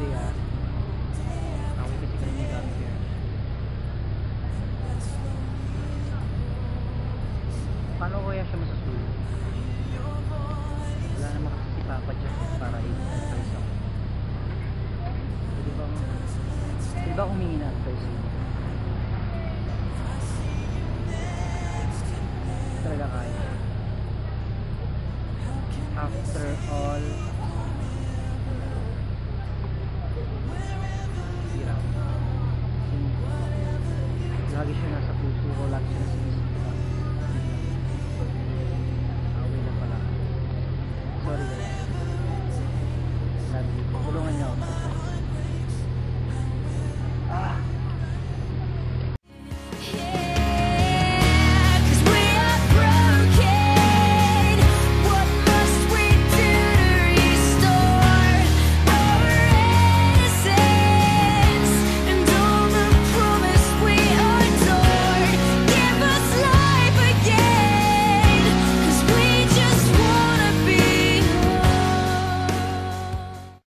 ah. Away kasi kanina gamit yan. Paano kaya siya masusulo? Wala naman kasi si Papa dyan para i-advise ako. Pwede ba humingi na advice mo? Talaga kaya. After all, hirap. Lagi siya nasa